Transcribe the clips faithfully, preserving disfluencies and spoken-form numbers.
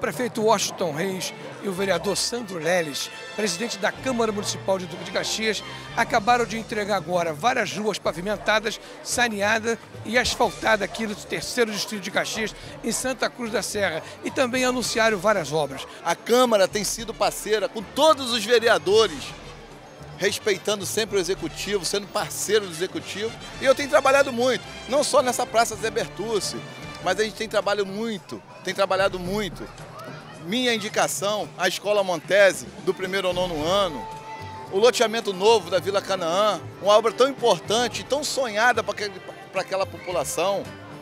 prefeito Washington Reis e o vereador Sandro Leles, presidente da Câmara Municipal de Duque de Caxias, acabaram de entregar agora várias ruas pavimentadas, saneadas e asfaltadas aqui no terceiro distrito de Caxias, em Santa Cruz da Serra, e também anunciaram várias obras. A Câmara tem sido parceira com todos os vereadores, respeitando sempre o Executivo, sendo parceiro do Executivo. E eu tenho trabalhado muito, não só nessa Praça Zé Bertucci, mas a gente tem trabalhado muito, tem trabalhado muito. Minha indicação, a Escola Montese, do primeiro ao nono ano, o loteamento novo da Vila Canaã, uma obra tão importante, tão sonhada para aquela população.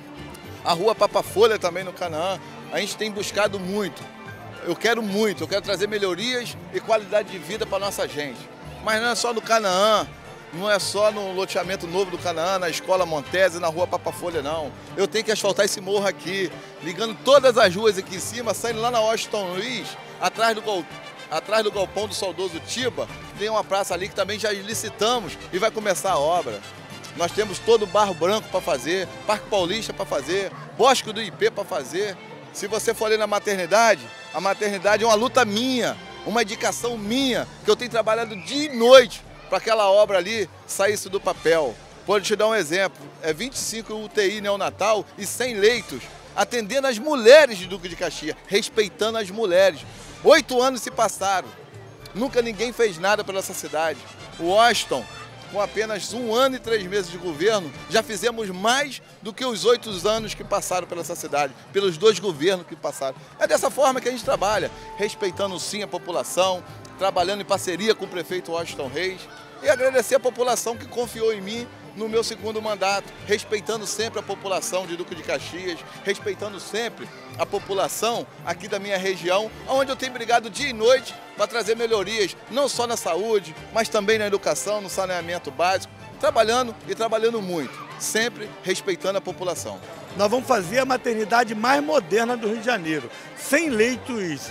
A Rua Papa Folha também no Canaã, a gente tem buscado muito. Eu quero muito, eu quero trazer melhorias e qualidade de vida para a nossa gente. Mas não é só no Canaã, não é só no loteamento novo do Canaã, na Escola Montese, na Rua Papa Folha, não. Eu tenho que asfaltar esse morro aqui, ligando todas as ruas aqui em cima, saindo lá na Washington Luiz, atrás do, gol, atrás do galpão do saudoso Tiba, tem uma praça ali que também já licitamos e vai começar a obra. Nós temos todo o Barro Branco para fazer, Parque Paulista para fazer, Bosque do Ipê para fazer. Se você for ali na maternidade, a maternidade é uma luta minha, uma indicação minha, que eu tenho trabalhado dia e noite para aquela obra ali saísse do papel. Vou te dar um exemplo, é vinte e cinco U T I neonatal e cem leitos, atendendo as mulheres de Duque de Caxias, respeitando as mulheres. Oito anos se passaram, nunca ninguém fez nada pela essa cidade. O Washington, com apenas um ano e três meses de governo, já fizemos mais do que os oito anos que passaram pela essa cidade, pelos dois governos que passaram. É dessa forma que a gente trabalha, respeitando sim a população, trabalhando em parceria com o prefeito Washington Reis, e agradecer a população que confiou em mim no meu segundo mandato, respeitando sempre a população de Duque de Caxias, respeitando sempre a população aqui da minha região, onde eu tenho brigado dia e noite para trazer melhorias, não só na saúde, mas também na educação, no saneamento básico, trabalhando e trabalhando muito, sempre respeitando a população. Nós vamos fazer a maternidade mais moderna do Rio de Janeiro, cem leitos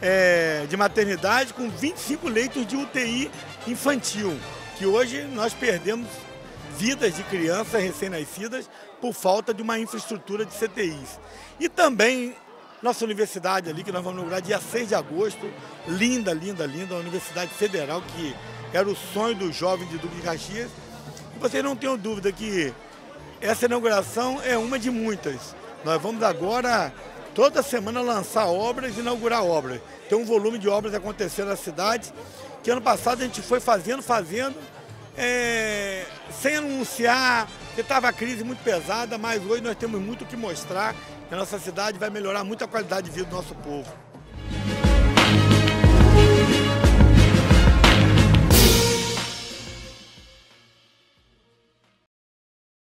é, de maternidade com vinte e cinco leitos de U T I infantil, que hoje nós perdemos vidas de crianças recém-nascidas por falta de uma infraestrutura de C T Is. E também nossa universidade ali, que nós vamos inaugurar dia seis de agosto, linda, linda, linda, uma universidade federal que era o sonho dos jovens de Duque de Caxias. E vocês não tenham dúvida que essa inauguração é uma de muitas. Nós vamos agora, toda semana, lançar obras e inaugurar obras. Tem um volume de obras acontecendo na cidade, que ano passado a gente foi fazendo, fazendo, É, sem anunciar, porque estava a crise muito pesada, mas hoje nós temos muito o que mostrar, que a nossa cidade vai melhorar muito a qualidade de vida do nosso povo.